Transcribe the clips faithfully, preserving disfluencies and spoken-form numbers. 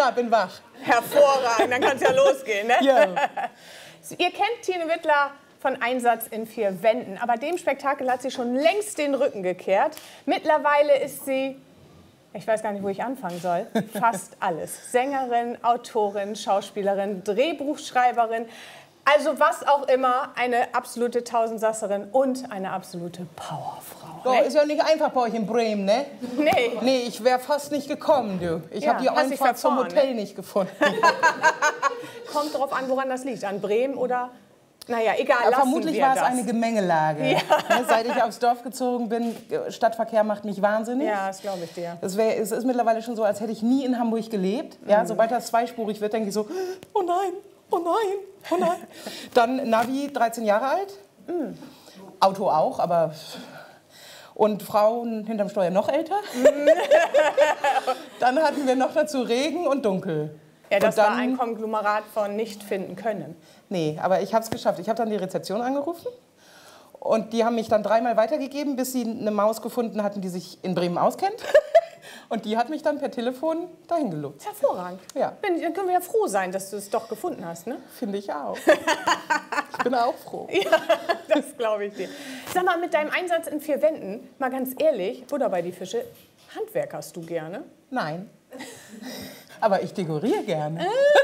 Ja, bin wach. Hervorragend, dann kann es ja losgehen, ne? Ja. Ihr kennt Tine Wittler von Einsatz in vier Wänden, aber dem Spektakel hat sie schon längst den Rücken gekehrt. Mittlerweile ist sie, ich weiß gar nicht, wo ich anfangen soll, fast alles. Sängerin, Autorin, Schauspielerin, Drehbuchschreiberin, also was auch immer, eine absolute Tausendsasserin und eine absolute Powerfrau. So, ne? ist ja nicht einfach bei euch in Bremen, ne? Nee. Nee, ich wäre fast nicht gekommen, du. Ich Ja, habe die hast dich Einfahrt zum verfahren, Hotel ne? nicht gefunden. Kommt drauf an, woran das liegt. An Bremen oder, naja, egal, Ja, lassen vermutlich wir war das. es eine Gemengelage. Ja. Ne, seit ich aufs Dorf gezogen bin, Stadtverkehr macht mich wahnsinnig. Ja, das glaube ich dir. Es, wär, es ist mittlerweile schon so, als hätte ich nie in Hamburg gelebt. Ja, Mhm. sobald das zweispurig wird, denke ich so, oh nein, oh nein, oh nein. Dann Navi, dreizehn Jahre alt. Mhm. Auto auch, aber... Und Frauen hinterm Steuer noch älter. Dann hatten wir noch dazu Regen und Dunkel. Ja, das und dann, war ein Konglomerat von nicht finden können. Nee, aber ich habe es geschafft. Ich habe dann die Rezeption angerufen. Und die haben mich dann dreimal weitergegeben, bis sie eine Maus gefunden hatten, die sich in Bremen auskennt. Und die hat mich dann per Telefon dahin gelotst. Hervorragend. Ja. Dann können wir ja froh sein, dass du es doch gefunden hast, ne? Finde ich auch. Ich bin auch froh. Ja, das glaube ich dir. Sag mal, mit deinem Einsatz in vier Wänden, mal ganz ehrlich, Butter bei die Fische, Handwerk hast du gerne? Nein. Aber ich dekoriere gerne.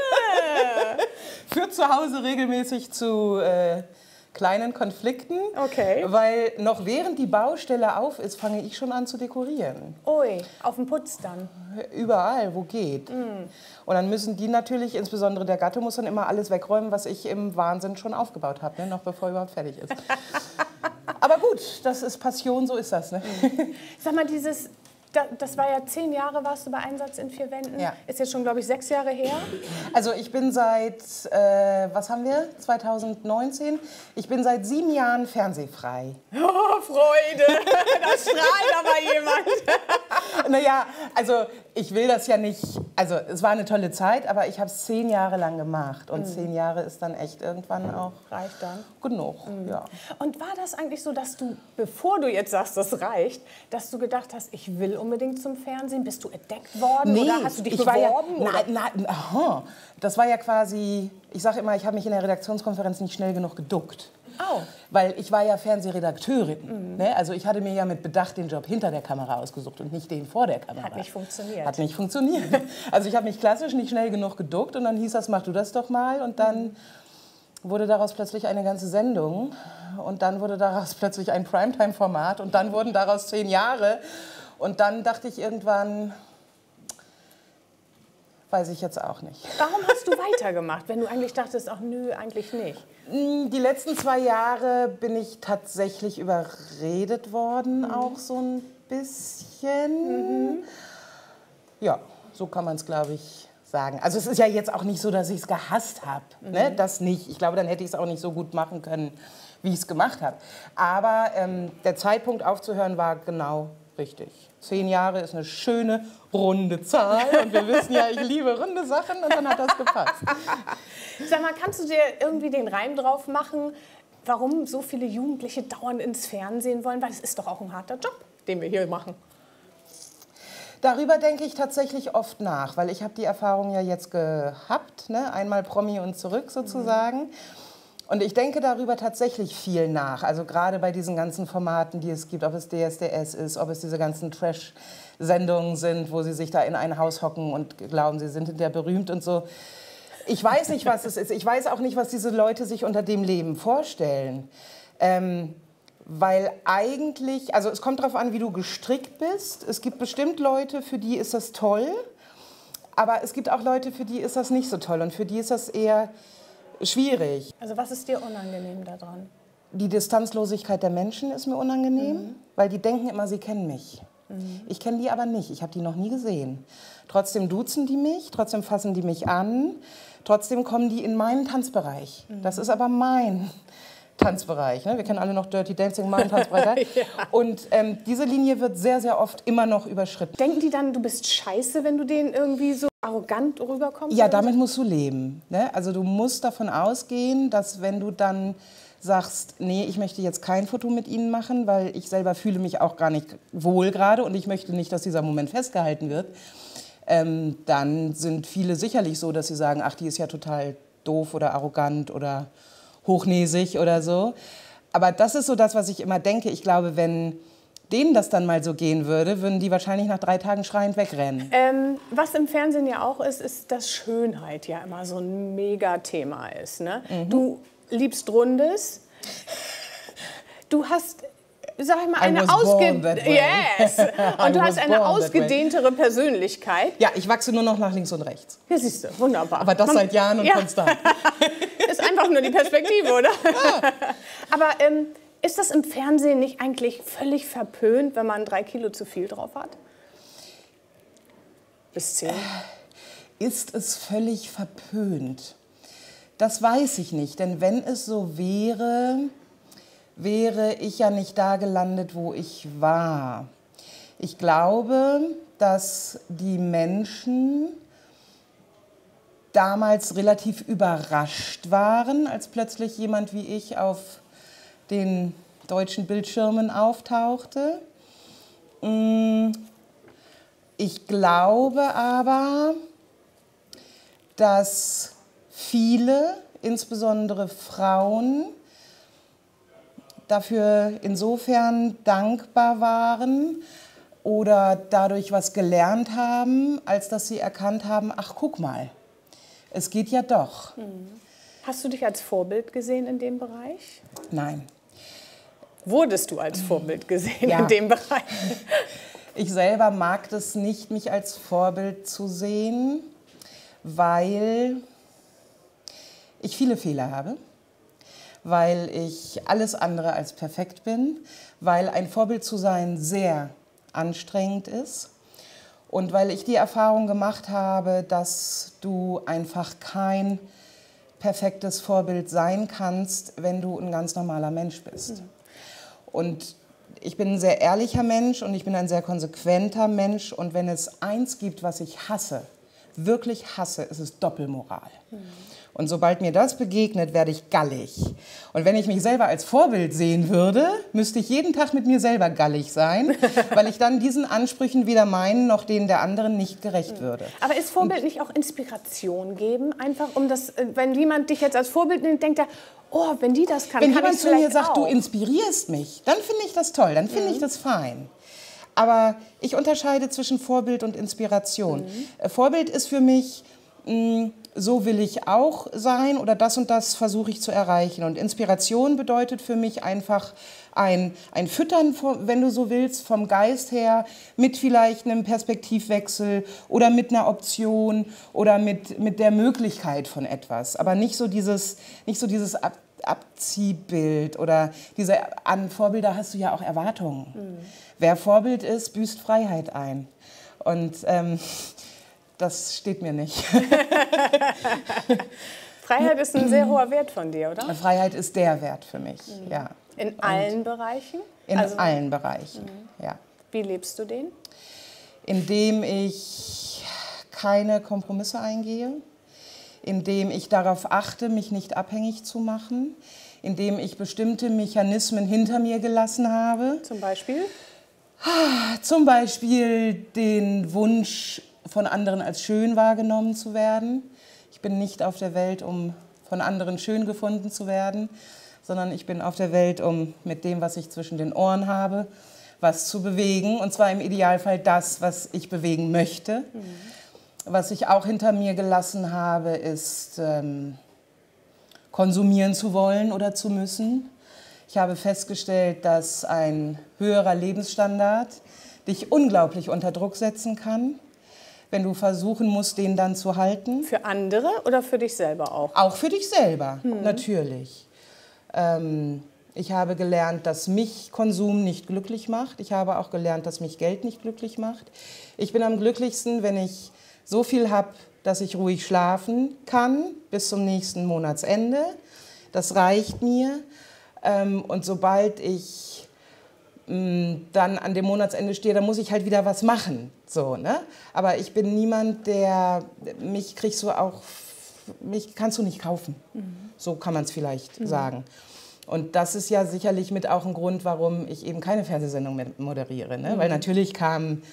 Ah. Führt zu Hause regelmäßig zu äh, kleinen Konflikten. Okay. Weil noch während die Baustelle auf ist, fange ich schon an zu dekorieren. Ui, auf dem Putz dann. Überall, wo geht. Mm. Und dann müssen die natürlich, insbesondere der Gatte, muss dann immer alles wegräumen, was ich im Wahnsinn schon aufgebaut habe, ne? Noch bevor überhaupt fertig ist. Aber gut, das ist Passion, so ist das. Ne? Sag mal, dieses, da, das war ja zehn Jahre, warst du bei Einsatz in vier Wänden. Ja. Ist jetzt schon, glaube ich, sechs Jahre her. Also ich bin seit, äh, was haben wir, zweitausendneunzehn? Ich bin seit sieben Jahren fernsehfrei. Oh, Freude, da strahlt aber jemand. Naja, also ich will das ja nicht, also es war eine tolle Zeit, aber ich habe es zehn Jahre lang gemacht. Und mhm. zehn Jahre ist dann echt irgendwann auch reicht dann. Genug, Mhm. ja. Und war das eigentlich so, dass du, bevor du jetzt sagst, das reicht, dass du gedacht hast, ich will unbedingt zum Fernsehen? Bist du entdeckt worden Nee, oder hast du dich ich beworben? War ja, oder? na, na, aha, das war ja quasi, ich sage immer, ich habe mich in der Redaktionskonferenz nicht schnell genug geduckt. Oh. Weil ich war ja Fernsehredakteurin. Mhm. Ne? Also ich hatte mir ja mit Bedacht den Job hinter der Kamera ausgesucht und nicht den vor der Kamera. Hat nicht funktioniert. Hat nicht funktioniert. Also ich habe mich klassisch nicht schnell genug geduckt und dann hieß das, mach du das doch mal. Und dann wurde daraus plötzlich eine ganze Sendung. Und dann wurde daraus plötzlich ein Primetime-Format. Und dann wurden daraus zehn Jahre. Und dann dachte ich irgendwann, weiß ich jetzt auch nicht. Warum hast du weitergemacht, wenn du eigentlich dachtest, ach nö, eigentlich nicht? Die letzten zwei Jahre bin ich tatsächlich überredet worden, mhm. auch so ein bisschen. Mhm. Ja, so kann man es, glaube ich, sagen. Also es ist ja jetzt auch nicht so, dass ich es gehasst habe. Mhm. Ne? Das nicht. Ich glaube, dann hätte ich es auch nicht so gut machen können, wie ich es gemacht habe. Aber ähm, der Zeitpunkt aufzuhören war genau richtig. Zehn Jahre ist eine schöne, runde Zahl. Und wir wissen ja, ich liebe runde Sachen und dann hat das gepasst. Sag mal, kannst du dir irgendwie den Reim drauf machen, warum so viele Jugendliche dauernd ins Fernsehen wollen? Weil es ist doch auch ein harter Job, den wir hier machen. Darüber denke ich tatsächlich oft nach, weil ich habe die Erfahrung ja jetzt gehabt, ne? Einmal Promi und zurück sozusagen. Mhm. Und ich denke darüber tatsächlich viel nach, also gerade bei diesen ganzen Formaten, die es gibt, ob es D S D S ist, ob es diese ganzen Trash-Sendungen sind, wo sie sich da in ein Haus hocken und glauben, sie sind hinterher berühmt und so. Ich weiß nicht, was es ist. Ich weiß auch nicht, was diese Leute sich unter dem Leben vorstellen. Ähm, weil eigentlich, also es kommt darauf an, wie du gestrickt bist. Es gibt bestimmt Leute, für die ist das toll, aber es gibt auch Leute, für die ist das nicht so toll und für die ist das eher schwierig. Also was ist dir unangenehm daran? Die Distanzlosigkeit der Menschen ist mir unangenehm, mhm. weil die denken immer, sie kennen mich. Mhm. Ich kenne die aber nicht, ich habe die noch nie gesehen. Trotzdem duzen die mich, trotzdem fassen die mich an, trotzdem kommen die in meinen Tanzbereich. Mhm. Das ist aber mein Tanzbereich. Ne? Wir kennen alle noch Dirty Dancing, mein Tanzbereich. Ja. Und ähm, diese Linie wird sehr, sehr oft immer noch überschritten. Denken die dann, du bist scheiße, wenn du denen irgendwie so arrogant rüberkommst? Ja, damit musst du leben. Ne? Also du musst davon ausgehen, dass wenn du dann sagst, nee, ich möchte jetzt kein Foto mit Ihnen machen, weil ich selber fühle mich auch gar nicht wohl gerade und ich möchte nicht, dass dieser Moment festgehalten wird, ähm, dann sind viele sicherlich so, dass sie sagen, ach, die ist ja total doof oder arrogant oder hochnäsig oder so. Aber das ist so das, was ich immer denke. Ich glaube, wenn denen das dann mal so gehen würde, würden die wahrscheinlich nach drei Tagen schreiend wegrennen. Ähm, was im Fernsehen ja auch ist, ist, dass Schönheit ja immer so ein Megathema ist. Ne? Mhm. Du liebst Rundes. Du hast, sag ich mal, eine, ausge yes. Und du hast eine ausgedehntere Persönlichkeit. Ja, ich wachse nur noch nach links und rechts. Ja, siehst du, wunderbar. Aber das Man, seit Jahren und ja. konstant. Ist einfach nur die Perspektive, oder? Ja. Aber ähm, ist das im Fernsehen nicht eigentlich völlig verpönt, wenn man drei Kilo zu viel drauf hat? Bis zehn? Ist es völlig verpönt? Das weiß ich nicht, denn wenn es so wäre, wäre ich ja nicht da gelandet, wo ich war. Ich glaube, dass die Menschen damals relativ überrascht waren, als plötzlich jemand wie ich auf den deutschen Bildschirmen auftauchte. Ich glaube aber, dass viele, insbesondere Frauen, dafür insofern dankbar waren oder dadurch was gelernt haben, als dass sie erkannt haben, ach guck mal, es geht ja doch. Hast du dich als Vorbild gesehen in dem Bereich? Nein. Wurdest du als Vorbild gesehen Ja. in dem Bereich? Ich selber mag es nicht, mich als Vorbild zu sehen, weil ich viele Fehler habe, weil ich alles andere als perfekt bin, weil ein Vorbild zu sein sehr anstrengend ist und weil ich die Erfahrung gemacht habe, dass du einfach kein perfektes Vorbild sein kannst, wenn du ein ganz normaler Mensch bist. Mhm. Und ich bin ein sehr ehrlicher Mensch und ich bin ein sehr konsequenter Mensch. Und wenn es eins gibt, was ich hasse, wirklich hasse, ist es Doppelmoral. Mhm. Und sobald mir das begegnet, werde ich gallig. Und wenn ich mich selber als Vorbild sehen würde, müsste ich jeden Tag mit mir selber gallig sein, weil ich dann diesen Ansprüchen weder meinen noch denen der anderen nicht gerecht würde. Aber ist Vorbild und nicht auch Inspiration geben? Einfach um das, wenn jemand dich jetzt als Vorbild nimmt, denkt er, oh, wenn die das kann, wenn kann jemand ich zu mir vielleicht sagt, auch. du inspirierst mich, dann finde ich das toll, dann finde Mhm. ich das fein. Aber ich unterscheide zwischen Vorbild und Inspiration. Mhm. Vorbild ist für mich, mh, so will ich auch sein oder das und das versuche ich zu erreichen. Und Inspiration bedeutet für mich einfach ein, ein Füttern, wenn du so willst, vom Geist her, mit vielleicht einem Perspektivwechsel oder mit einer Option oder mit, mit der Möglichkeit von etwas. Aber nicht so dieses, nicht so dieses Ab Abziehbild oder diese, an Vorbilder hast du ja auch Erwartungen. Mhm. Wer Vorbild ist, büßt Freiheit ein. Und ähm, das steht mir nicht. Freiheit ist ein sehr hoher Wert von dir, oder? Freiheit ist der Wert für mich, mhm. ja. In allen Und Bereichen? In also, allen Bereichen, mhm. ja. Wie lebst du den? Indem ich keine Kompromisse eingehe, indem ich darauf achte, mich nicht abhängig zu machen, indem ich bestimmte Mechanismen hinter mir gelassen habe. Zum Beispiel? Zum Beispiel den Wunsch, von anderen als schön wahrgenommen zu werden. Ich bin nicht auf der Welt, um von anderen schön gefunden zu werden, sondern ich bin auf der Welt, um mit dem, was ich zwischen den Ohren habe, was zu bewegen. Und zwar im Idealfall das, was ich bewegen möchte. Mhm. Was ich auch hinter mir gelassen habe, ist ähm, konsumieren zu wollen oder zu müssen. Ich habe festgestellt, dass ein höherer Lebensstandard dich unglaublich unter Druck setzen kann, wenn du versuchen musst, den dann zu halten. Für andere oder für dich selber auch? Auch für dich selber, mhm. natürlich. Ähm, ich habe gelernt, dass mich Konsum nicht glücklich macht. Ich habe auch gelernt, dass mich Geld nicht glücklich macht. Ich bin am glücklichsten, wenn ich so viel habe, dass ich ruhig schlafen kann bis zum nächsten Monatsende. Das reicht mir. Ähm, und sobald ich mh, dann an dem Monatsende stehe, dann muss ich halt wieder was machen. So, ne? Aber ich bin niemand, der mich kriegst du auch, mich kannst du nicht kaufen. Mhm. So kann man es vielleicht mhm. sagen. Und das ist ja sicherlich mit auch ein Grund, warum ich eben keine Fernsehsendung mehr moderiere. Ne? Mhm. Weil natürlich kamen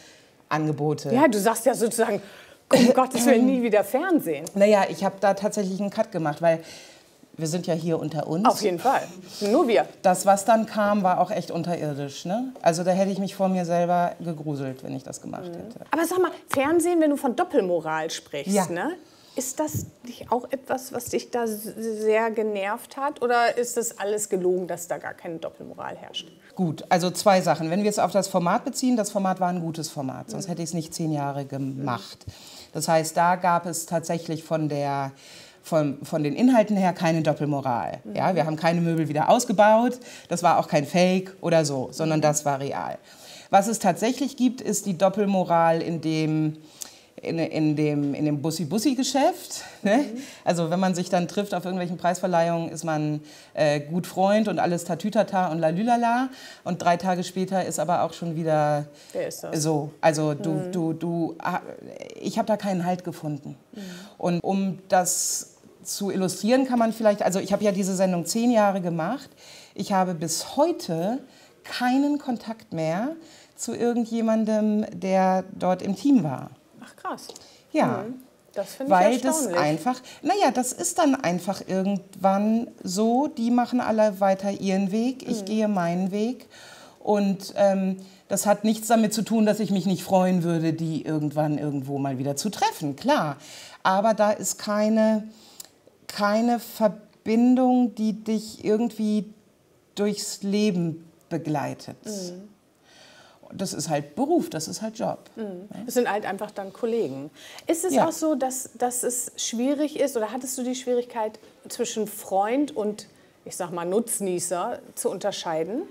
Angebote. Ja, du sagst ja sozusagen, um Gottes Willen nie wieder Fernsehen. Naja, ich habe da tatsächlich einen Cut gemacht, weil wir sind ja hier unter uns. Auf jeden Fall, nur wir. Das, was dann kam, war auch echt unterirdisch. Ne? Also da hätte ich mich vor mir selber gegruselt, wenn ich das gemacht mhm. hätte. Aber sag mal, Fernsehen, wenn du von Doppelmoral sprichst, ja. ne? Ist das nicht auch etwas, was dich da sehr genervt hat? Oder ist das alles gelogen, dass da gar keine Doppelmoral herrscht? Gut, also zwei Sachen. Wenn wir es auf das Format beziehen, das Format war ein gutes Format, sonst hätte ich es nicht zehn Jahre gemacht. Das heißt, da gab es tatsächlich von der... Von, von den Inhalten her keine Doppelmoral. Ja, wir haben keine Möbel wieder ausgebaut, das war auch kein Fake oder so, sondern das war real. Was es tatsächlich gibt, ist die Doppelmoral in dem, in, in dem, in dem Bussi-Bussi-Geschäft. Ne? Mhm. Also wenn man sich dann trifft auf irgendwelchen Preisverleihungen, ist man äh, gut Freund und alles Tatütata und lalülala. Und drei Tage später ist aber auch schon wieder Wer ist das? so. Also du, mhm. du, du, ich habe da keinen Halt gefunden. Mhm. Und um das zu illustrieren kann man vielleicht, also ich habe ja diese Sendung zehn Jahre gemacht. Ich habe bis heute keinen Kontakt mehr zu irgendjemandem, der dort im Team war. Ach krass. Ja. Mhm. Das finde ich Weil erstaunlich. das einfach, naja, das ist dann einfach irgendwann so, die machen alle weiter ihren Weg, ich mhm. gehe meinen Weg. Und ähm, das hat nichts damit zu tun, dass ich mich nicht freuen würde, die irgendwann irgendwo mal wieder zu treffen, klar. Aber da ist keine... keine Verbindung, die dich irgendwie durchs Leben begleitet. Mhm. Das ist halt Beruf, das ist halt Job. Mhm. Das sind halt einfach dann Kollegen. Ist es ja. auch so, dass, dass es schwierig ist, oder hattest du die Schwierigkeit, zwischen Freund und, ich sag mal, Nutznießer zu unterscheiden?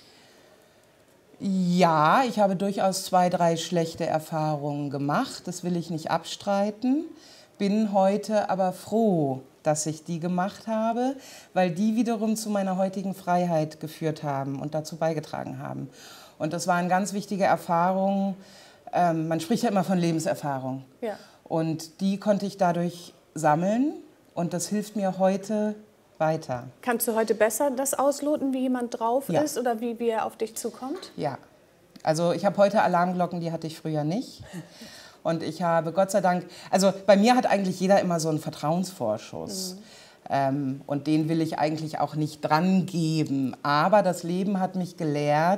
Ja, ich habe durchaus zwei, drei schlechte Erfahrungen gemacht, das will ich nicht abstreiten. Bin heute aber froh, dass ich die gemacht habe, weil die wiederum zu meiner heutigen Freiheit geführt haben und dazu beigetragen haben. Und das waren ganz wichtige Erfahrungen. Ähm, man spricht ja immer von Lebenserfahrung. Ja. Und die konnte ich dadurch sammeln und das hilft mir heute weiter. Kannst du heute besser das ausloten, wie jemand drauf ja. ist oder wie, wie er auf dich zukommt? Ja. Also ich habe heute Alarmglocken, die hatte ich früher nicht. Und ich habe Gott sei Dank, also bei mir hat eigentlich jeder immer so einen Vertrauensvorschuss. Mhm. Ähm, und den will ich eigentlich auch nicht dran geben. Aber das Leben hat mich gelehrt,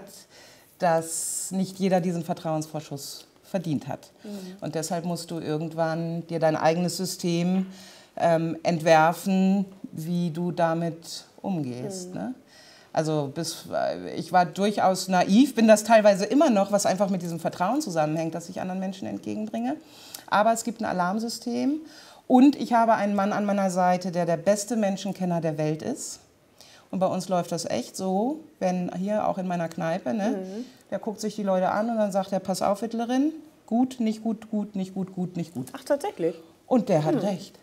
dass nicht jeder diesen Vertrauensvorschuss verdient hat. Mhm. Und deshalb musst du irgendwann dir dein eigenes System ähm, entwerfen, wie du damit umgehst. Mhm. Ne? Also bis, ich war durchaus naiv, bin das teilweise immer noch, was einfach mit diesem Vertrauen zusammenhängt, das ich anderen Menschen entgegenbringe. Aber es gibt ein Alarmsystem und ich habe einen Mann an meiner Seite, der der beste Menschenkenner der Welt ist. Und bei uns läuft das echt so, wenn hier auch in meiner Kneipe, ne, mhm. der guckt sich die Leute an und dann sagt er, pass auf, Hitlerin, gut, nicht gut, gut, nicht gut, gut, nicht gut. Ach, tatsächlich? Und der hat hm. recht.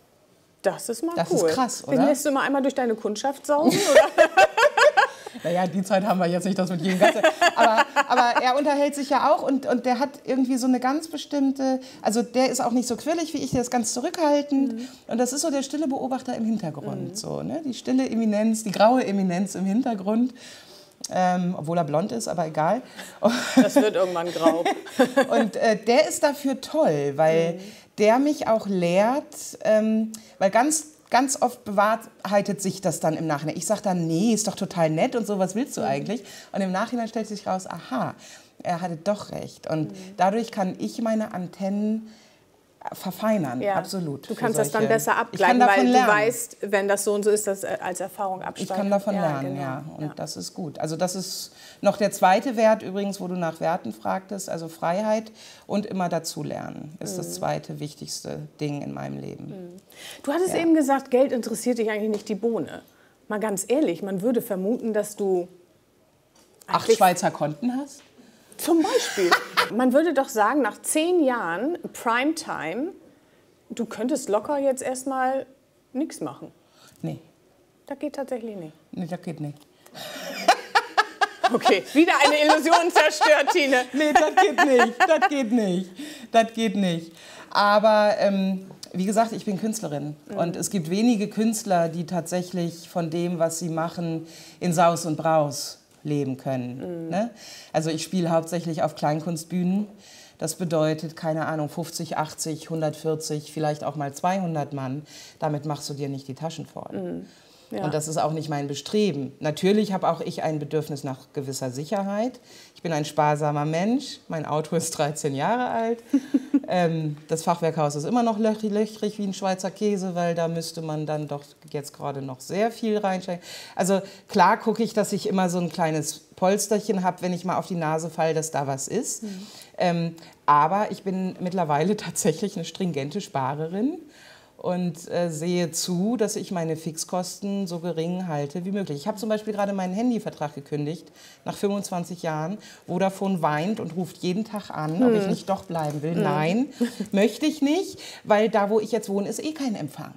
Das ist mal das cool. Das ist krass, oder? Den lässt du mal einmal durch deine Kundschaft saugen, oder? Naja, die Zeit haben wir jetzt nicht, das mit jedem Gast. Aber, aber er unterhält sich ja auch und, und der hat irgendwie so eine ganz bestimmte, also der ist auch nicht so quirlig wie ich, der ist ganz zurückhaltend. Mhm. Und das ist so der stille Beobachter im Hintergrund. Mhm. So, ne? Die stille Eminenz, die graue Eminenz im Hintergrund. Ähm, obwohl er blond ist, aber egal. Das wird irgendwann grau. Und äh, der ist dafür toll, weil mhm. der mich auch lehrt, ähm, weil ganz Ganz oft bewahrheitet sich das dann im Nachhinein. Ich sage dann, nee, ist doch total nett und so, was willst du mhm. eigentlich? Und im Nachhinein stellt sich raus, aha, er hatte doch recht. Und mhm. dadurch kann ich meine Antennen verfeinern, ja. absolut. Du kannst das dann besser abgleichen, weil lernen. Du weißt, wenn das so und so ist, das als Erfahrung absteigen. Ich kann davon ja, lernen, genau. ja. Und ja. das ist gut. Also das ist noch der zweite Wert übrigens, wo du nach Werten fragtest, also Freiheit und immer dazulernen ist mhm. das zweite wichtigste Ding in meinem Leben. Mhm. Du hattest ja. eben gesagt, Geld interessiert dich eigentlich nicht die Bohne. Mal ganz ehrlich, man würde vermuten, dass du acht Schweizer Konten hast? Zum Beispiel. Man würde doch sagen, nach zehn Jahren Primetime, du könntest locker jetzt erstmal nichts machen. Nee. Das geht tatsächlich nicht. Nee, das geht nicht. Okay, wieder eine Illusion zerstört, Tine. Nee, das geht nicht. Das geht nicht. Das geht nicht. Aber ähm, wie gesagt, ich bin Künstlerin. Mhm. Und es gibt wenige Künstler, die tatsächlich von dem, was sie machen, in Saus und Braus leben können. Mhm. Ne? Also ich spiele hauptsächlich auf Kleinkunstbühnen. Das bedeutet, keine Ahnung, fünfzig, achtzig, hundertvierzig, vielleicht auch mal zweihundert Mann. Damit machst du dir nicht die Taschen voll. Mhm. Ja. Und das ist auch nicht mein Bestreben. Natürlich habe auch ich ein Bedürfnis nach gewisser Sicherheit. Ich bin ein sparsamer Mensch. Mein Auto ist dreizehn Jahre alt. ähm, das Fachwerkhaus ist immer noch löchrig, löchrig wie ein Schweizer Käse, weil da müsste man dann doch jetzt gerade noch sehr viel reinstecken. Also klar gucke ich, dass ich immer so ein kleines Polsterchen habe, wenn ich mal auf die Nase falle, dass da was ist. Mhm. Ähm, aber ich bin mittlerweile tatsächlich eine stringente Sparerin. Und äh, sehe zu, dass ich meine Fixkosten so gering halte wie möglich. Ich habe zum Beispiel gerade meinen Handyvertrag gekündigt, nach fünfundzwanzig Jahren. Vodafone weint und ruft jeden Tag an, hm. ob ich nicht doch bleiben will. Hm. Nein, möchte ich nicht, weil da, wo ich jetzt wohne, ist eh kein Empfang.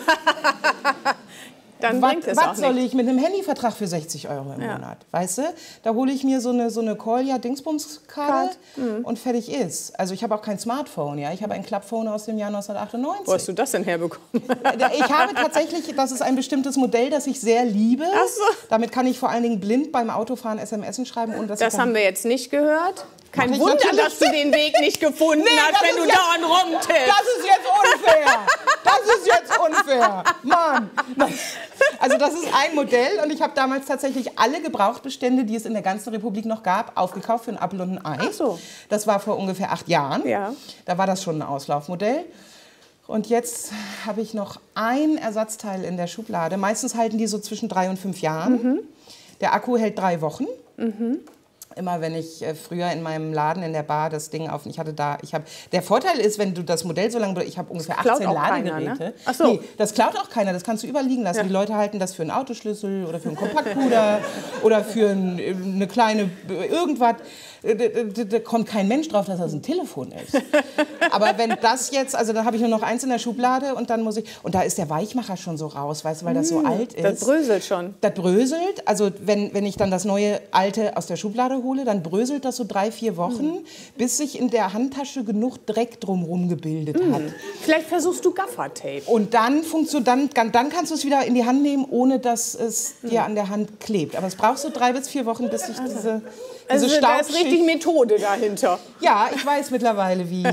Dann was bringt es was auch soll nicht. Ich mit einem Handyvertrag für sechzig Euro im ja. Monat? Weißt du? Da hole ich mir so eine, so eine Kolja-Dingsbums-Karte mhm. und fertig ist. Also ich habe auch kein Smartphone. Ja? Ich habe ein Clubphone aus dem Jahr neunzehnhundertachtundneunzig. Wo hast du das denn herbekommen? Ich habe tatsächlich, das ist ein bestimmtes Modell, das ich sehr liebe. Ach so. Damit kann ich vor allen Dingen blind beim Autofahren S M S schreiben. Und das das haben wir jetzt nicht gehört. Kein Wunder, dass du den Weg nicht gefunden nee, hast, wenn du dauernd rumtippst. Das ist jetzt unfair. Das ist jetzt unfair. Mann. Also das ist ein Modell und ich habe damals tatsächlich alle Gebrauchtbestände, die es in der ganzen Republik noch gab, aufgekauft für ein Apfel und ein Ei. Ach so. Das war vor ungefähr acht Jahren. Ja. Da war das schon ein Auslaufmodell. Und jetzt habe ich noch ein Ersatzteil in der Schublade. Meistens halten die so zwischen drei und fünf Jahren. Mhm. Der Akku hält drei Wochen. Mhm. Immer wenn ich äh, früher in meinem Laden in der Bar das Ding auf, ich hatte da, ich habe, der Vorteil ist, wenn du das Modell so lange, ich habe ungefähr achtzehn Ladegeräte. Ne? Ach so. Nee, das klaut auch keiner, das kannst du überliegen lassen. Ja. Die Leute halten das für einen Autoschlüssel oder für einen Kompaktpuder oder für ein, eine kleine irgendwas. Da kommt kein Mensch drauf, dass das ein Telefon ist. Aber wenn das jetzt, also da habe ich nur noch eins in der Schublade und dann muss ich, und da ist der Weichmacher schon so raus, weißt du, weil das so mmh, alt ist. Das bröselt schon. Das bröselt, also wenn, wenn ich dann das neue alte aus der Schublade hole, dann bröselt das so drei, vier Wochen, mmh. bis sich in der Handtasche genug Dreck drumherum gebildet mmh. hat. Vielleicht versuchst du Gaffertape. Und dann, dann, dann kannst du es wieder in die Hand nehmen, ohne dass es mmh. dir an der Hand klebt. Aber es braucht so drei bis vier Wochen, bis sich diese... Also da ist richtig Methode dahinter. Ja, ich weiß mittlerweile, wie.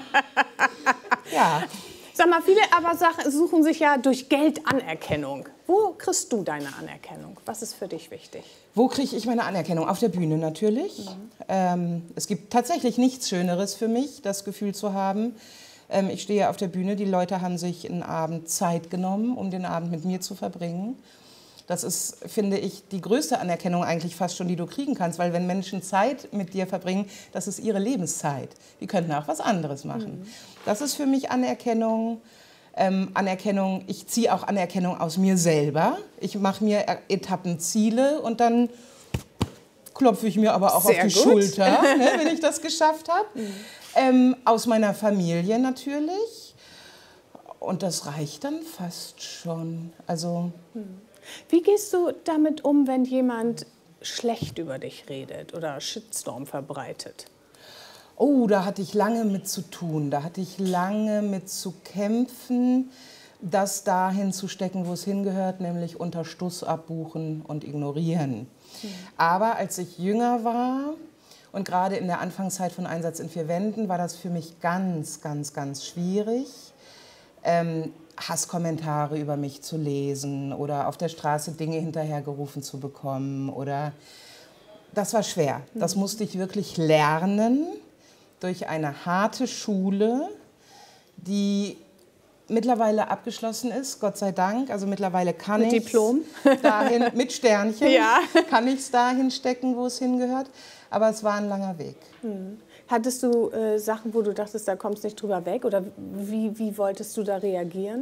Ja. Sag mal, viele aber suchen sich ja durch Geld Anerkennung. Wo kriegst du deine Anerkennung? Was ist für dich wichtig? Wo kriege ich meine Anerkennung? Auf der Bühne natürlich. Mhm. Ähm, es gibt tatsächlich nichts Schöneres für mich, das Gefühl zu haben, ähm, ich stehe auf der Bühne, die Leute haben sich einen Abend Zeit genommen, um den Abend mit mir zu verbringen. Das ist, finde ich, die größte Anerkennung eigentlich fast schon, die du kriegen kannst. Weil wenn Menschen Zeit mit dir verbringen, das ist ihre Lebenszeit. Die könnten auch was anderes machen. Mhm. Das ist für mich Anerkennung. Ähm, Anerkennung, ich ziehe auch Anerkennung aus mir selber. Ich mache mir Etappenziele und dann klopfe ich mir aber auch Sehr auf die gut. Schulter, ne, wenn ich das geschafft habe. Mhm. Ähm, aus meiner Familie natürlich. Und das reicht dann fast schon. Also... Mhm. Wie gehst du damit um, wenn jemand schlecht über dich redet oder Shitstorm verbreitet? Oh, da hatte ich lange mit zu tun. Da hatte ich lange mit zu kämpfen, das dahin zu stecken, wo es hingehört, nämlich unter Stuss abbuchen und ignorieren. Mhm. Aber als ich jünger war und gerade in der Anfangszeit von Einsatz in vier Wänden, war das für mich ganz, ganz, ganz schwierig. Ähm, Hasskommentare über mich zu lesen oder auf der Straße Dinge hinterhergerufen zu bekommen. Oder das war schwer. Das musste ich wirklich lernen durch eine harte Schule, die mittlerweile abgeschlossen ist, Gott sei Dank. Also mittlerweile kann ich Diplom dahin mit Sternchen ja. kann ich es dahin stecken, wo es hingehört. Aber es war ein langer Weg. Hm. Hattest du äh, Sachen, wo du dachtest, da kommst du nicht drüber weg? Oder wie, wie wolltest du da reagieren?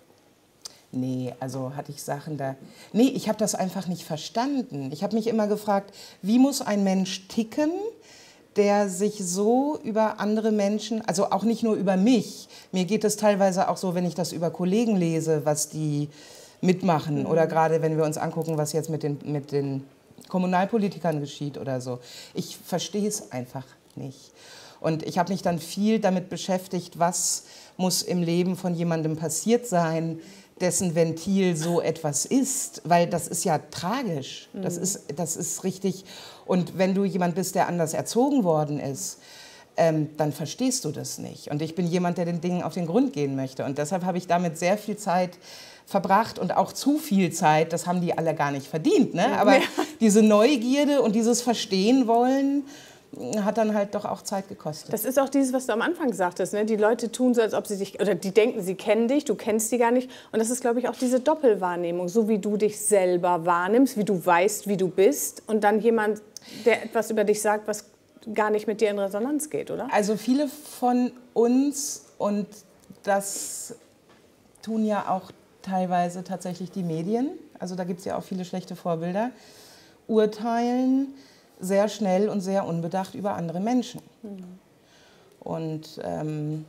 Nee, also hatte ich Sachen da... Nee, ich habe das einfach nicht verstanden. Ich habe mich immer gefragt, wie muss ein Mensch ticken, der sich so über andere Menschen, also auch nicht nur über mich, mir geht es teilweise auch so, wenn ich das über Kollegen lese, was die mitmachen. Mhm. Oder gerade wenn wir uns angucken, was jetzt mit den, mit den Kommunalpolitikern geschieht oder so. Ich verstehe es einfach nicht. Und ich habe mich dann viel damit beschäftigt, was muss im Leben von jemandem passiert sein, dessen Ventil so etwas ist, weil das ist ja tragisch, das ist, das ist richtig. Und wenn du jemand bist, der anders erzogen worden ist, ähm, dann verstehst du das nicht. Und ich bin jemand, der den Dingen auf den Grund gehen möchte. Und deshalb habe ich damit sehr viel Zeit verbracht und auch zu viel Zeit, das haben die alle gar nicht verdient, ne? Aber ja. diese Neugierde und dieses Verstehen wollen, hat dann halt doch auch Zeit gekostet. Das ist auch dieses, was du am Anfang sagtest, ne? Die Leute tun so, als ob sie dich, oder die denken, sie kennen dich, du kennst die gar nicht. Und das ist, glaube ich, auch diese Doppelwahrnehmung, so wie du dich selber wahrnimmst, wie du weißt, wie du bist, und dann jemand, der etwas über dich sagt, was gar nicht mit dir in Resonanz geht, oder? Also viele von uns, und das tun ja auch teilweise tatsächlich die Medien, also da gibt es ja auch viele schlechte Vorbilder, urteilen sehr schnell und sehr unbedacht über andere Menschen. Mhm. Und ähm,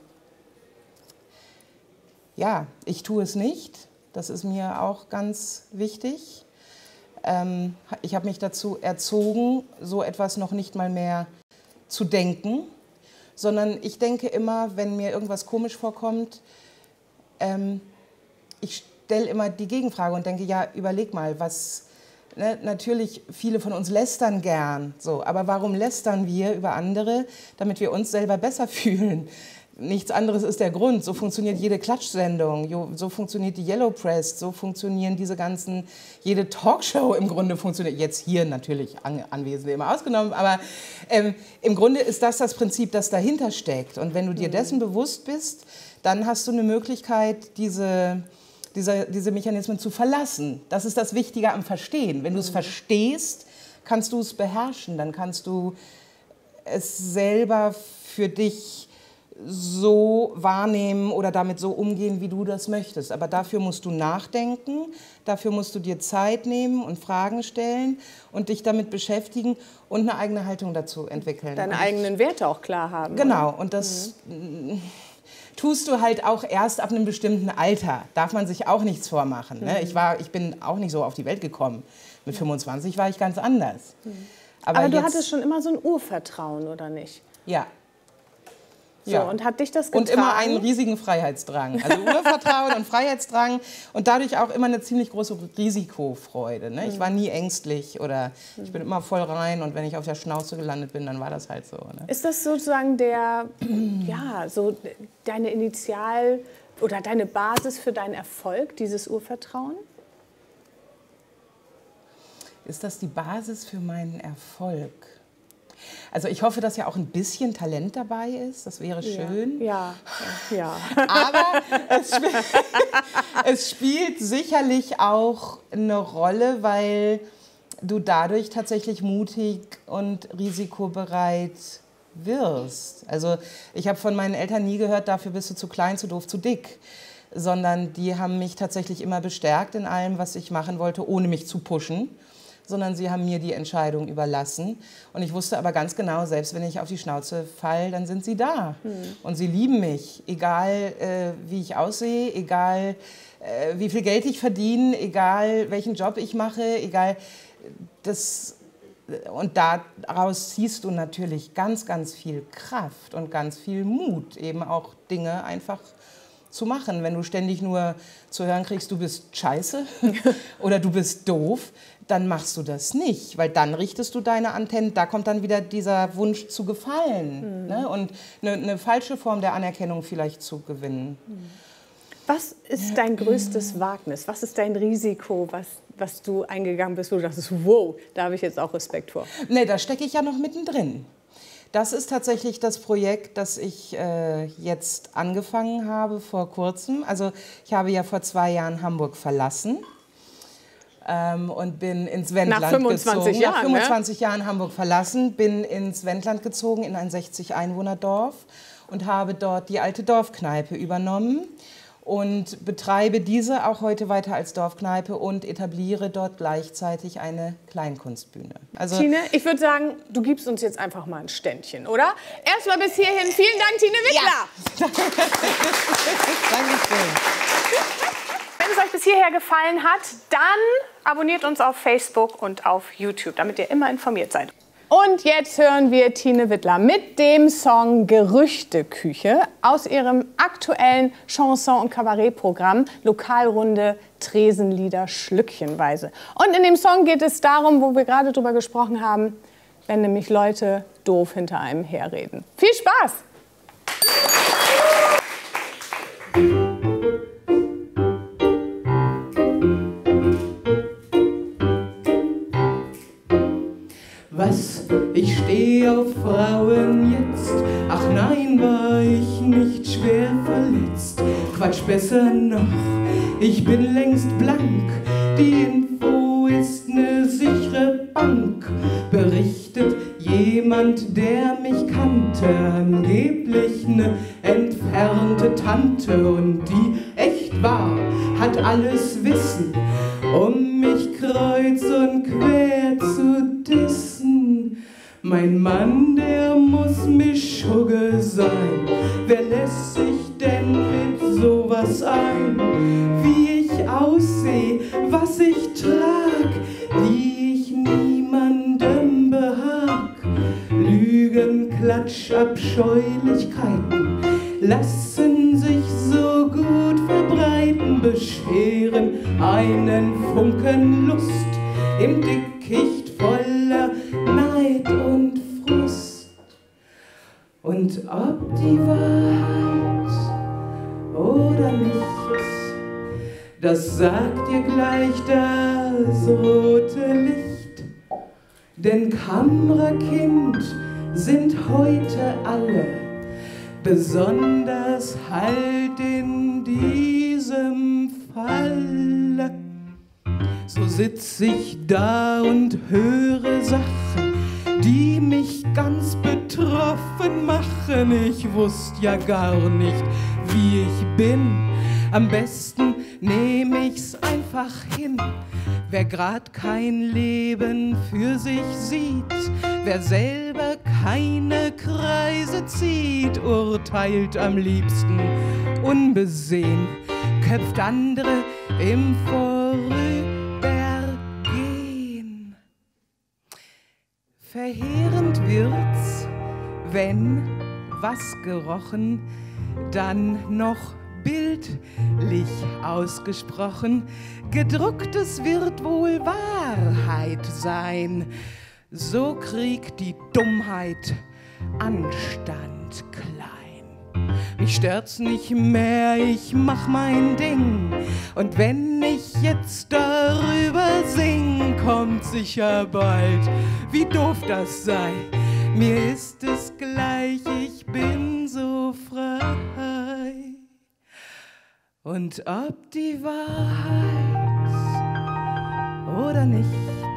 ja, ich tue es nicht, das ist mir auch ganz wichtig. Ähm, ich habe mich dazu erzogen, so etwas noch nicht mal mehr zu denken, sondern ich denke immer, wenn mir irgendwas komisch vorkommt, ähm, ich stelle immer die Gegenfrage und denke, ja, überleg mal, was, ne, natürlich, viele von uns lästern gern, so, aber warum lästern wir über andere, damit wir uns selber besser fühlen? Nichts anderes ist der Grund. So funktioniert jede Klatschsendung, so funktioniert die Yellow Press, so funktionieren diese ganzen, jede Talkshow im Grunde funktioniert, jetzt hier natürlich An Anwesende immer ausgenommen, aber ähm, im Grunde ist das das Prinzip, das dahinter steckt. Und wenn du dir dessen bewusst bist, dann hast du eine Möglichkeit, diese, diese, diese Mechanismen zu verlassen. Das ist das Wichtige am Verstehen. Wenn du es verstehst, kannst du es beherrschen, dann kannst du es selber für dich so wahrnehmen oder damit so umgehen, wie du das möchtest. Aber dafür musst du nachdenken, dafür musst du dir Zeit nehmen und Fragen stellen und dich damit beschäftigen und eine eigene Haltung dazu entwickeln. Deine und eigenen Werte auch klar haben. Genau, oder? Und das mhm. tust du halt auch erst ab einem bestimmten Alter. Darf man sich auch nichts vormachen. Ne? Mhm. Ich, war, ich bin auch nicht so auf die Welt gekommen. Mit fünfundzwanzig war ich ganz anders. Mhm. Aber, Aber du jetzt, hattest schon immer so ein Urvertrauen, oder nicht? Ja. So, ja. Und hat dich das getragen? Und immer einen riesigen Freiheitsdrang. Also Urvertrauen und Freiheitsdrang und dadurch auch immer eine ziemlich große Risikofreude. Ne? Ich war nie ängstlich oder ich bin immer voll rein, und wenn ich auf der Schnauze gelandet bin, dann war das halt so. Ne? Ist das sozusagen der, ja, so deine Initial- oder deine Basis für deinen Erfolg, dieses Urvertrauen? Ist das die Basis für meinen Erfolg? Also ich hoffe, dass ja auch ein bisschen Talent dabei ist. Das wäre schön. Ja, ja. ja. Aber es, sp es spielt sicherlich auch eine Rolle, weil du dadurch tatsächlich mutig und risikobereit wirst. Also ich habe von meinen Eltern nie gehört, dafür bist du zu klein, zu doof, zu dick. Sondern die haben mich tatsächlich immer bestärkt in allem, was ich machen wollte, ohne mich zu pushen. Sondern sie haben mir die Entscheidung überlassen. Und ich wusste aber ganz genau, selbst wenn ich auf die Schnauze falle, dann sind sie da. Mhm. Und sie lieben mich, egal äh, wie ich aussehe, egal äh, wie viel Geld ich verdiene, egal welchen Job ich mache, egal das. Und daraus ziehst du natürlich ganz, ganz viel Kraft und ganz viel Mut, eben auch Dinge einfach zu machen. Wenn du ständig nur zu hören kriegst, du bist scheiße oder du bist doof, dann machst du das nicht, weil dann richtest du deine Antennen, da kommt dann wieder dieser Wunsch zu gefallen, mhm. ne? Und eine, eine falsche Form der Anerkennung vielleicht zu gewinnen. Was ist dein größtes Wagnis? Was ist dein Risiko, was, was du eingegangen bist, wo du dachtest, wow, da habe ich jetzt auch Respekt vor? Nee, da stecke ich ja noch mittendrin. Das ist tatsächlich das Projekt, das ich äh, jetzt angefangen habe vor kurzem. Also ich habe ja vor zwei Jahren Hamburg verlassen. Ähm, und bin ins Wendland Nach fünfundzwanzig gezogen. Jahren, Nach fünfundzwanzig ne? Jahren Hamburg verlassen, bin ins Wendland gezogen, in ein sechzig Einwohner Dorf und habe dort die alte Dorfkneipe übernommen und betreibe diese auch heute weiter als Dorfkneipe und etabliere dort gleichzeitig eine Kleinkunstbühne. Also Tine, ich würde sagen, du gibst uns jetzt einfach mal ein Ständchen, oder? Erstmal bis hierhin. Vielen Dank, Tine Wittler. Ja. Dankeschön. Wenn es euch bis hierher gefallen hat, dann abonniert uns auf Facebook und auf YouTube, damit ihr immer informiert seid. Und jetzt hören wir Tine Wittler mit dem Song Gerüchteküche aus ihrem aktuellen Chanson- und Kabarettprogramm Lokalrunde Tresenlieder Schlückchenweise. Und in dem Song geht es darum, wo wir gerade drüber gesprochen haben, wenn nämlich Leute doof hinter einem herreden. Viel Spaß! Was, ich stehe auf Frauen jetzt, ach nein, war ich nicht schwer verletzt. Quatsch, besser noch, ich bin längst blank, die Info ist ne sichere Bank. Berichtet jemand, der mich kannte, angeblich ne entfernte Tante. Und die echt war, hat alles Wissen, um mich kreuz und quer zu dissen. Mein Mann, der muss Mischugge sein. Wer lässt sich denn mit sowas ein? Wie ich aussehe, was ich trag, wie ich niemandem behag. Lügen, Klatsch, Abscheulichkeiten lassen sich so gut verbreiten, bescheren einen Funken Lust im Dickicht voller Neid und Frust. Und ob die Wahrheit oder nicht, das sagt dir gleich das rote Licht. Denn Kammerkind sind heute alle, besonders halt in diesem Falle. So sitz ich da und höre Sachen, die mich ganz betroffen machen. Ich wusste ja gar nicht, wie ich bin. Am besten nehm ich's einfach hin. Wer grad kein Leben für sich sieht, wer selber keine Kreise zieht, urteilt am liebsten unbesehen, köpft andere im Vorübergehen. Verheerend wird's, wenn, was gerochen, dann noch bildlich ausgesprochen, gedrucktes wird wohl Wahrheit sein. So kriegt die Dummheit Anstand klein. Mich stört's nicht mehr, ich mach mein Ding. Und wenn ich jetzt darüber sing, kommt sicher bald, wie doof das sei. Mir ist es gleich, ich bin so frei. Und ob die Wahrheit oder nichts,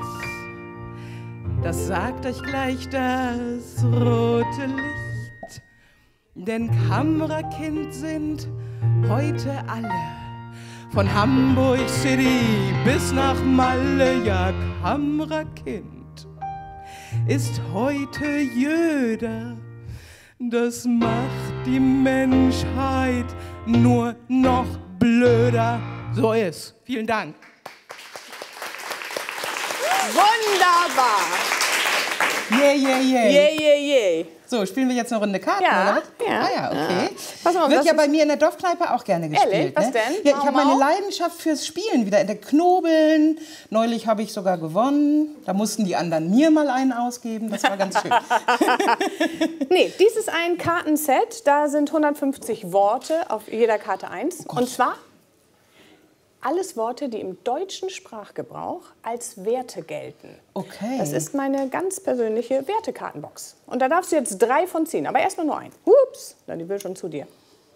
das sagt euch gleich das rote Licht. Denn Kammerkind sind heute alle, von Hamburg City bis nach Malle. Ja, Kammerkind ist heute Jöder. Das macht die Menschheit nur noch blöder. So ist. Vielen Dank. Wunderbar. Yeah, yeah, yeah. Yeah, yeah, yeah. So, spielen wir jetzt eine Runde Karten, Ja, oder? ja. Ah ja, okay. Ja. Pass auf, Wird das ja ist- bei mir in der Dorfkneipe auch gerne gespielt. Ehrlich? Was ne? denn? Ja, ich Mau, habe meine Mau? Leidenschaft fürs Spielen wieder entdeckt. Knobeln. Neulich habe ich sogar gewonnen. Da mussten die anderen mir mal einen ausgeben. Das war ganz schön. Nee, dies ist ein Kartenset. Da sind hundertfünfzig Worte auf jeder Karte eins. Und zwar alles Worte, die im deutschen Sprachgebrauch als Werte gelten. Okay. Das ist meine ganz persönliche Wertekartenbox. Und da darfst du jetzt drei von ziehen, aber erstmal nur einen. Ups, dann die will schon zu dir.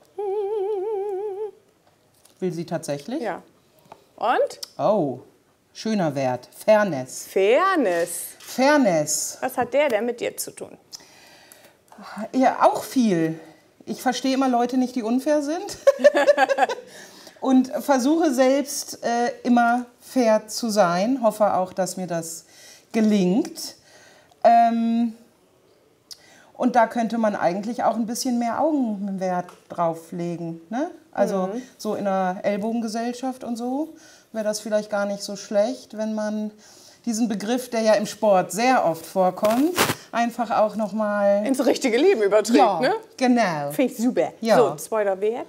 Will sie tatsächlich? Ja. Und? Oh, schöner Wert. Fairness. Fairness. Fairness. Was hat der denn mit dir zu tun? Ja, auch viel. Ich verstehe immer Leute nicht, die unfair sind. Und versuche selbst äh, immer fair zu sein. Hoffe auch, dass mir das gelingt. Ähm, und da könnte man eigentlich auch ein bisschen mehr Augenwert drauflegen. Ne? Also Mhm. so in einer Ellbogengesellschaft und so wäre das vielleicht gar nicht so schlecht, wenn man diesen Begriff, der ja im Sport sehr oft vorkommt, einfach auch noch mal Ins richtige Leben überträgt, ja, ne? genau. Finde ich super. Ja. So, zweiter Wert.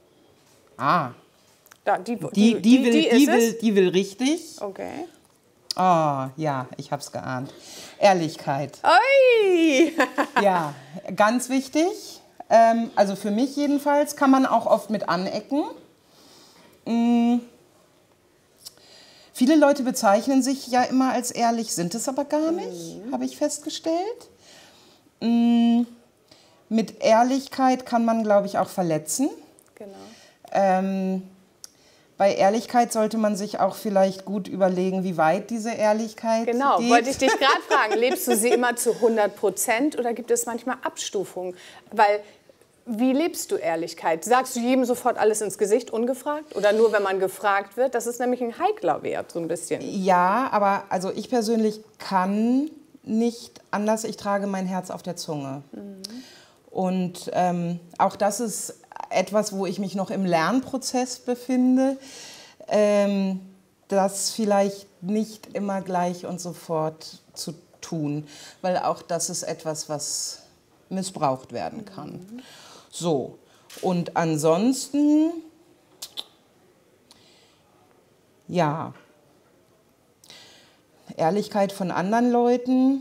Ah, Da, die, die, die, will, die die, ist will, es. die will richtig. Okay. Oh, ja, ich hab's geahnt. Ehrlichkeit. Oi! Ja, ganz wichtig. Ähm, also für mich jedenfalls kann man auch oft mit anecken. Mm. Viele Leute bezeichnen sich ja immer als ehrlich, sind es aber gar nicht, mhm. habe ich festgestellt. Mm. Mit Ehrlichkeit kann man, glaube ich, auch verletzen. Genau. Ähm, Bei Ehrlichkeit sollte man sich auch vielleicht gut überlegen, wie weit diese Ehrlichkeit genau, geht. Genau, wollte ich dich gerade fragen. Lebst du sie immer zu hundert Prozent oder gibt es manchmal Abstufungen? Weil, wie lebst du Ehrlichkeit? Sagst du jedem sofort alles ins Gesicht, ungefragt? Oder nur, wenn man gefragt wird? Das ist nämlich ein heikler Wert, so ein bisschen. Ja, aber also ich persönlich kann nicht anders. Ich trage mein Herz auf der Zunge. Mhm. Und ähm, auch das ist etwas, wo ich mich noch im Lernprozess befinde, ähm, das vielleicht nicht immer gleich und sofort zu tun, weil auch das ist etwas, was missbraucht werden kann. Mhm. So, und ansonsten, ja, Ehrlichkeit von anderen Leuten.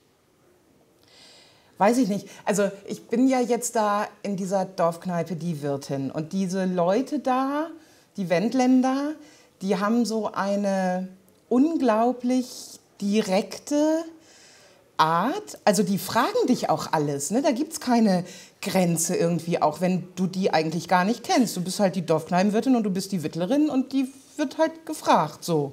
Weiß ich nicht. Also ich bin ja jetzt da in dieser Dorfkneipe die Wirtin. Und diese Leute da, die Wendländer, die haben so eine unglaublich direkte Art. Also die fragen dich auch alles. Ne? Da gibt es keine Grenze irgendwie, auch wenn du die eigentlich gar nicht kennst. Du bist halt die Dorfkneipenwirtin und du bist die Wittlerin und die wird halt gefragt so.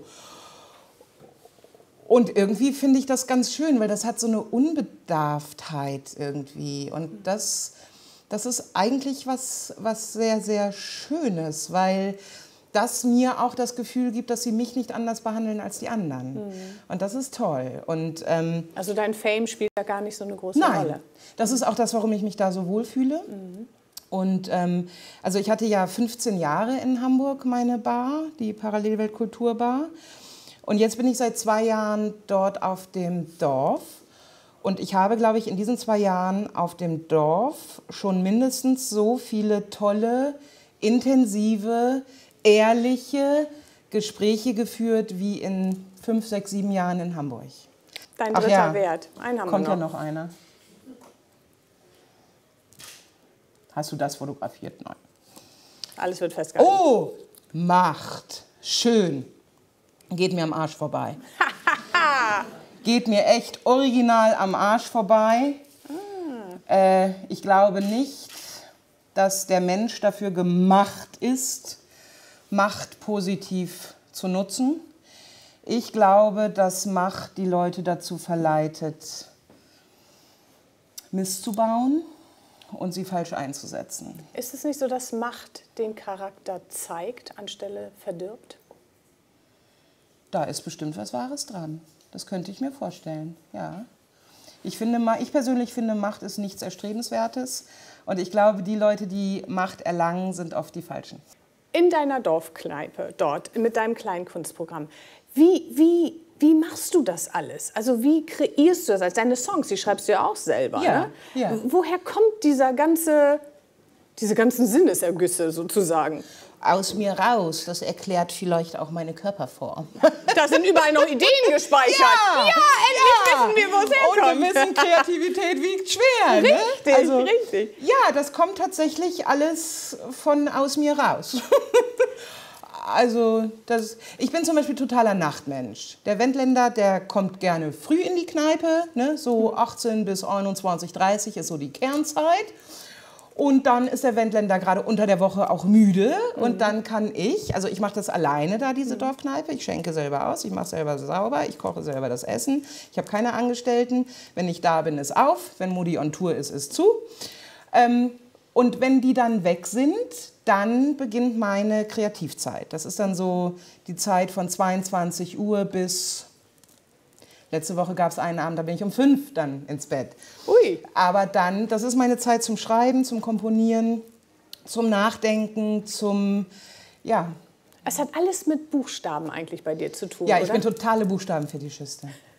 Und irgendwie finde ich das ganz schön, weil das hat so eine Unbedarftheit irgendwie. Und das, das ist eigentlich was, was sehr, sehr Schönes, weil das mir auch das Gefühl gibt, dass sie mich nicht anders behandeln als die anderen. Mhm. Und das ist toll. Und, ähm, also dein Fame spielt da gar nicht so eine große nein, Rolle? Das ist auch das, warum ich mich da so wohlfühle. Mhm. Und ähm, also ich hatte ja fünfzehn Jahre in Hamburg meine Bar, die Parallelwelt Kulturbar. Und jetzt bin ich seit zwei Jahren dort auf dem Dorf. Und ich habe, glaube ich, in diesen zwei Jahren auf dem Dorf schon mindestens so viele tolle, intensive, ehrliche Gespräche geführt wie in fünf, sechs, sieben Jahren in Hamburg. Dein dritter ja, Wert. Einen haben kommt wir noch. ja noch einer. Hast du das fotografiert? Nein. Alles wird festgehalten. Oh, Macht. Schön. Geht mir am Arsch vorbei. Geht mir echt original am Arsch vorbei. Mm. Äh, ich glaube nicht, dass der Mensch dafür gemacht ist, Macht positiv zu nutzen. Ich glaube, dass Macht die Leute dazu verleitet, Mist zu bauen und sie falsch einzusetzen. Ist es nicht so, dass Macht den Charakter zeigt, anstelle verdirbt? Da ist bestimmt was Wahres dran. Das könnte ich mir vorstellen, ja. Ich, finde, ich persönlich finde, Macht ist nichts Erstrebenswertes. Und ich glaube, die Leute, die Macht erlangen, sind oft die Falschen. In deiner Dorfkneipe, dort, mit deinem Kleinkunstprogramm, wie, wie, wie machst du das alles? Also wie kreierst du das? Also deine Songs, die schreibst du ja auch selber, ja, ne? Ja. Woher kommt dieser ganze, diese ganzen Sinnesergüsse sozusagen? Aus mir raus, das erklärt vielleicht auch meine Körperform. Da sind überall noch Ideen gespeichert. Ja, ja endlich ja. wissen wir, wo es herkommt. Und wir wissen, Kreativität wiegt schwer. Richtig, ne? also, richtig. Ja, das kommt tatsächlich alles von aus mir raus. Also das, ich bin zum Beispiel totaler Nachtmensch. Der Wendländer, der kommt gerne früh in die Kneipe, ne? So achtzehn bis einundzwanzig, dreißig ist so die Kernzeit. Und dann ist der Wendländer gerade unter der Woche auch müde. Mhm. Und dann kann ich, also ich mache das alleine da, diese mhm. Dorfkneipe. Ich schenke selber aus, ich mache selber sauber, ich koche selber das Essen. Ich habe keine Angestellten. Wenn ich da bin, ist auf. Wenn Mutti on Tour ist, ist zu. Ähm, und wenn die dann weg sind, dann beginnt meine Kreativzeit. Das ist dann so die Zeit von zweiundzwanzig Uhr bis... Letzte Woche gab es einen Abend, da bin ich um fünf dann ins Bett. Ui. Aber dann, das ist meine Zeit zum Schreiben, zum Komponieren, zum Nachdenken, zum, ja. Es hat alles mit Buchstaben eigentlich bei dir zu tun, Ja, ich oder? bin totale Buchstabenfetischistin.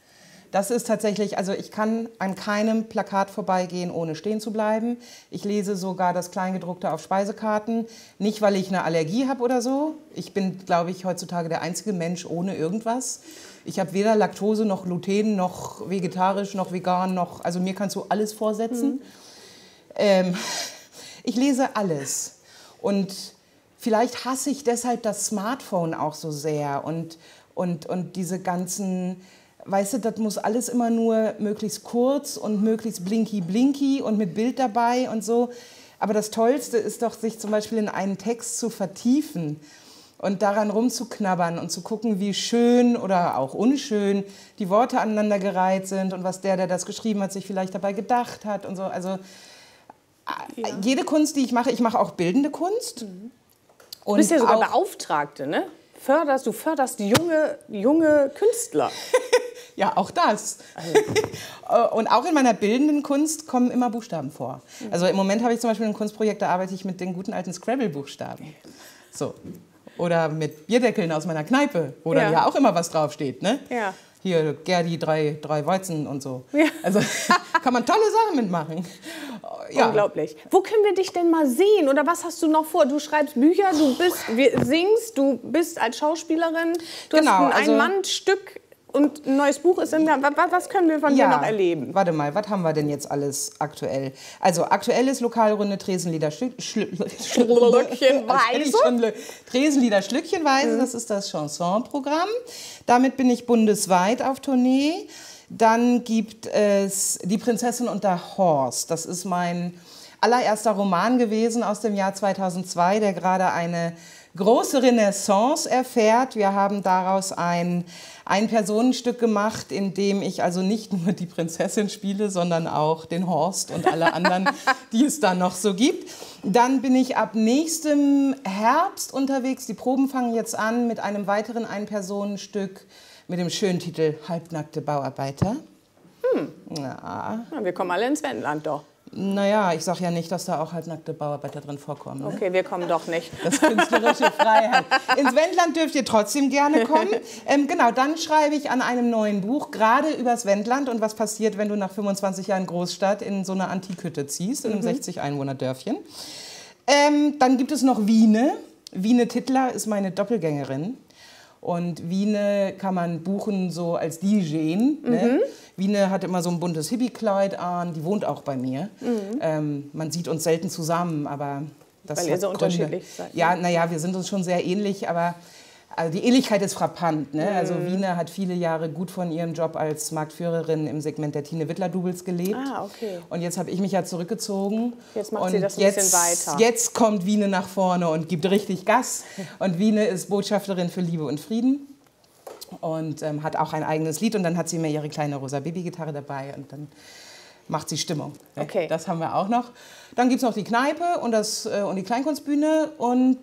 Das ist tatsächlich, also ich kann an keinem Plakat vorbeigehen, ohne stehen zu bleiben. Ich lese sogar das Kleingedruckte auf Speisekarten. Nicht, weil ich eine Allergie habe oder so. Ich bin, glaube ich, heutzutage der einzige Mensch ohne irgendwas. Ich habe weder Laktose noch Gluten noch vegetarisch noch vegan noch, also mir kannst du alles vorsetzen. Mhm. Ähm, ich lese alles und vielleicht hasse ich deshalb das Smartphone auch so sehr und, und, und diese ganzen, weißt du, das muss alles immer nur möglichst kurz und möglichst blinky-blinky und mit Bild dabei und so. Aber das Tollste ist doch, sich zum Beispiel in einen Text zu vertiefen und daran rumzuknabbern und zu gucken, wie schön oder auch unschön die Worte aneinandergereiht sind und was der, der das geschrieben hat, sich vielleicht dabei gedacht hat und so. Also ja. Jede Kunst, die ich mache, ich mache auch bildende Kunst. Mhm. Du bist ja sogar Beauftragte, ne? Förderst, du förderst junge, junge Künstler. Ja, auch das. Also. Und auch in meiner bildenden Kunst kommen immer Buchstaben vor. Mhm. Also im Moment habe ich zum Beispiel ein Kunstprojekt, da arbeite ich mit den guten alten Scrabble-Buchstaben. So. Oder mit Bierdeckeln aus meiner Kneipe, wo ja. dann ja auch immer was draufsteht, ne? Ja. Hier, Gerdi, drei, drei Weizen und so. Ja. Also kann man tolle Sachen mitmachen. Ja. Unglaublich. Wo können wir dich denn mal sehen? Oder was hast du noch vor? Du schreibst Bücher, du bist, singst, du bist als Schauspielerin, du genau, hast ein also, Ein-Mann-Stück und ein neues Buch ist in der... Was können wir von ja, dir noch erleben? Warte mal, was haben wir denn jetzt alles aktuell? Also aktuell ist Lokalrunde Tresenlieder Schlückchenweise. Tresenlieder Schlückchenweise, mhm. das ist das Chansonprogramm. Damit bin ich bundesweit auf Tournee. Dann gibt es Die Prinzessin und der Horst. Das ist mein allererster Roman gewesen aus dem Jahr zweitausendzwei, der gerade eine große Renaissance erfährt. Wir haben daraus ein Ein-Personenstück gemacht, in dem ich also nicht nur die Prinzessin spiele, sondern auch den Horst und alle anderen, die es da noch so gibt. Dann bin ich ab nächstem Herbst unterwegs. Die Proben fangen jetzt an mit einem weiteren Ein-Personenstück mit dem schönen Titel Halbnackte Bauarbeiter. Hm. Ja. Ja, wir kommen alle ins Wendland doch. Naja, ich sage ja nicht, dass da auch halbnackte Bauarbeiter drin vorkommen. Ne? Okay, wir kommen doch nicht. Das ist künstlerische Freiheit. Ins Wendland dürft ihr trotzdem gerne kommen. Ähm, genau, dann schreibe ich an einem neuen Buch, gerade übers Wendland und was passiert, wenn du nach fünfundzwanzig Jahren Großstadt in so eine Antikhütte ziehst, in einem mhm. sechzig Einwohner Dörfchen. Ähm, dann gibt es noch Wiene. Wiene Tittler ist meine Doppelgängerin. Und Wiene kann man buchen so als D J. Mhm. Ne? Wiene hat immer so ein buntes Hippie-Kleid an, die wohnt auch bei mir. Mhm. Ähm, man sieht uns selten zusammen, aber das Weil ihr so Gründe. Unterschiedlich seid. Ja, naja, wir sind uns schon sehr ähnlich, aber also die Ähnlichkeit ist frappant. Ne? Mhm. Also Wiene hat viele Jahre gut von ihrem Job als Marktführerin im Segment der Tine Wittler-Doubles gelebt. Ah, okay. Und jetzt habe ich mich ja zurückgezogen. Jetzt macht und sie das ein jetzt, bisschen weiter. Jetzt kommt Wiene nach vorne und gibt richtig Gas. Und Wiene ist Botschafterin für Liebe und Frieden. Und ähm, hat auch ein eigenes Lied und dann hat sie mir ihre kleine rosa Babygitarre dabei und dann macht sie Stimmung. Ne? Okay. Das haben wir auch noch. Dann gibt es noch die Kneipe und, das, äh, und die Kleinkunstbühne und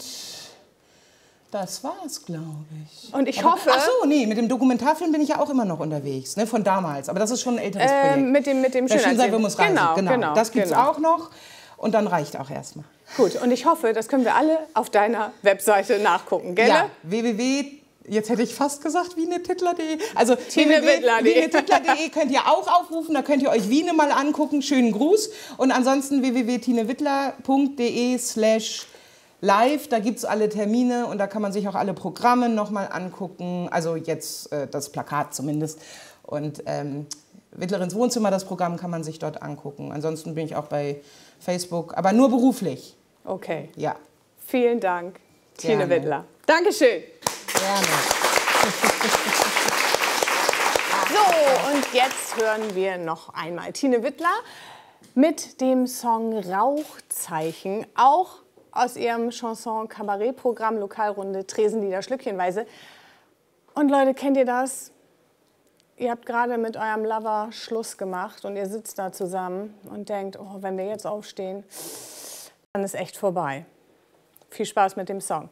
das war's, glaube ich. Und ich Aber, hoffe... Ach so, nee, mit dem Dokumentarfilm bin ich ja auch immer noch unterwegs, ne, von damals. Aber das ist schon ein älteres äh, Projekt. Mit dem, mit dem Schönheitsreise. Genau, genau, genau. Das gibt's genau. auch noch und dann reicht auch erstmal. Gut, und ich hoffe, das können wir alle auf deiner Webseite nachgucken, gell? Ja, www. Jetzt hätte ich fast gesagt wienetittler punkt de. Also wienetittler punkt de könnt ihr auch aufrufen, da könnt ihr euch Wiene mal angucken. Schönen Gruß. Und ansonsten w w w punkt tinewittler punkt de slash live. Da gibt es alle Termine und da kann man sich auch alle Programme nochmal angucken. Also jetzt äh, das Plakat zumindest. Und ähm, Wittlerins Wohnzimmer, das Programm kann man sich dort angucken. Ansonsten bin ich auch bei Facebook, aber nur beruflich. Okay. Ja. Vielen Dank, Tine Wittler. Dankeschön. Gerne. So, und jetzt hören wir noch einmal Tine Wittler mit dem Song Rauchzeichen, auch aus ihrem Chanson-Kabarett-Programm Lokalrunde Tresenlieder Schlückchenweise. Und Leute, kennt ihr das? Ihr habt gerade mit eurem Lover Schluss gemacht und ihr sitzt da zusammen und denkt, oh, wenn wir jetzt aufstehen, dann ist echt vorbei. Viel Spaß mit dem Song.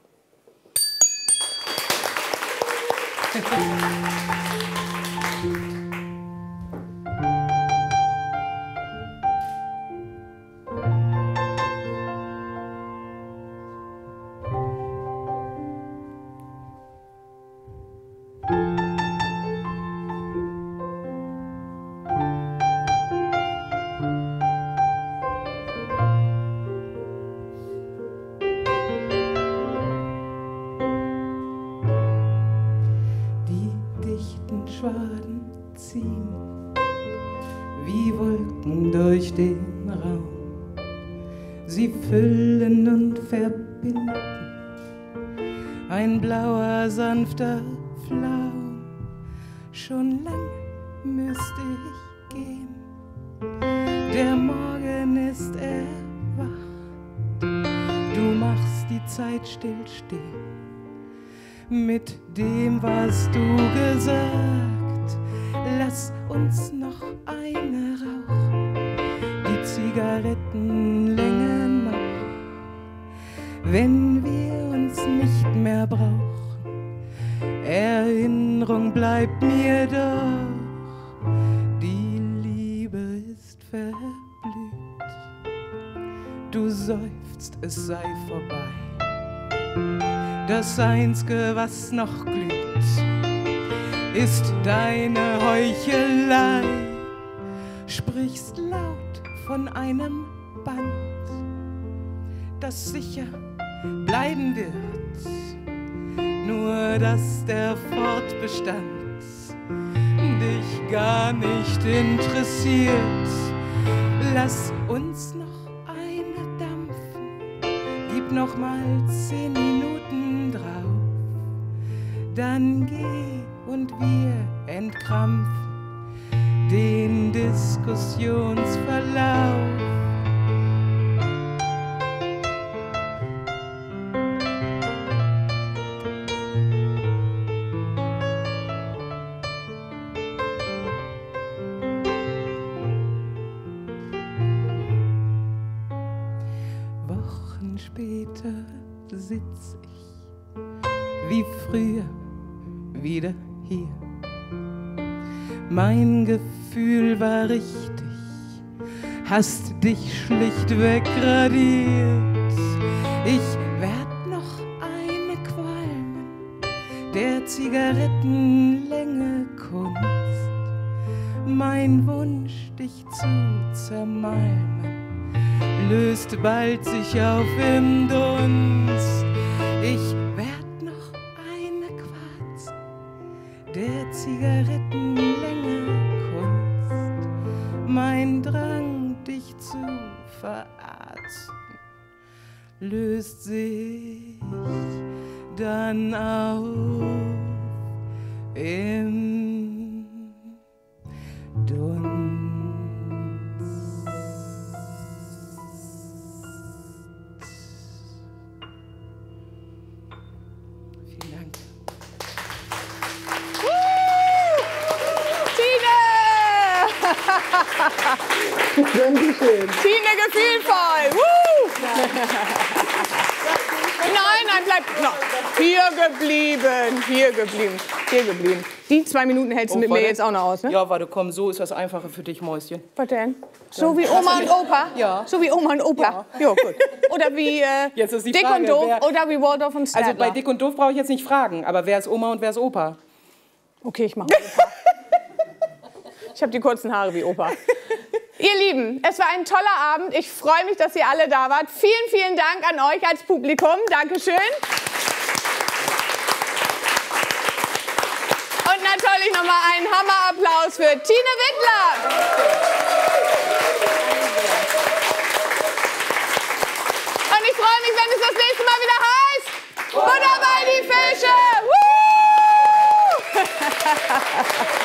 Schwaden ziehen, wie Wolken durch den Raum. Sie füllen und verbinden, ein blauer, sanfter Flaum. Schon lang müsste ich gehen, der Morgen ist erwacht. Du machst die Zeit stillstehen mit dem, was du gesagt. Lass uns noch eine rauchen, die Zigarettenlänge noch, wenn wir uns nicht mehr brauchen. Erinnerung bleibt mir doch, die Liebe ist verblüht. Du seufzt, es sei vorbei. Das Einzige, was noch glüht, ist deine Heuchelei. Sprichst laut von einem Band, das sicher bleiben wird, nur dass der Fortbestand dich gar nicht interessiert. Lass uns noch eine dampfen, gib noch mal zehn Minuten drauf, dann geh und wir entkrampfen den Diskussionsverlauf. Wochen später sitz ich wie früher wieder hier. Mein Gefühl war richtig, hast dich schlichtweg radiert. Ich werd noch eine qualmen, der Zigarettenlänge Kunst. Mein Wunsch, dich zu zermalmen, löst bald sich auf im Dunst. Ich werd noch eine Quarz, der Zigarettenlänge Kunst. Mein Drang, dich zu verarzten, löst sich dann auf im Dunst. Vielen Dank. Dankeschön. Tine, gefühlvoll. Woo! Nein, nein, bleib noch. Hier geblieben, hier geblieben, hier geblieben. Die zwei Minuten hältst du Oh, mit mir warte. jetzt auch noch aus, ne? Ja, warte, komm, so ist das Einfache für dich, Mäuschen. Was denn? So wie Oma und Opa? Ja. So wie Oma und Opa? Ja, gut. Oder wie äh, Jetzt ist die Dick Frage, und Doof wer- oder wie Waldorf und Statler? Also bei Dick und Doof brauche ich jetzt nicht fragen, aber wer ist Oma und wer ist Opa? Okay, ich mache Opa. Ich habe die kurzen Haare wie Opa. Ihr Lieben, es war ein toller Abend. Ich freue mich, dass ihr alle da wart. Vielen, vielen Dank an euch als Publikum. Dankeschön. Und natürlich nochmal einen Hammerapplaus für Tine Wittler. Und ich freue mich, wenn es das nächste Mal wieder heißt: Butter bei die Fische. Woo!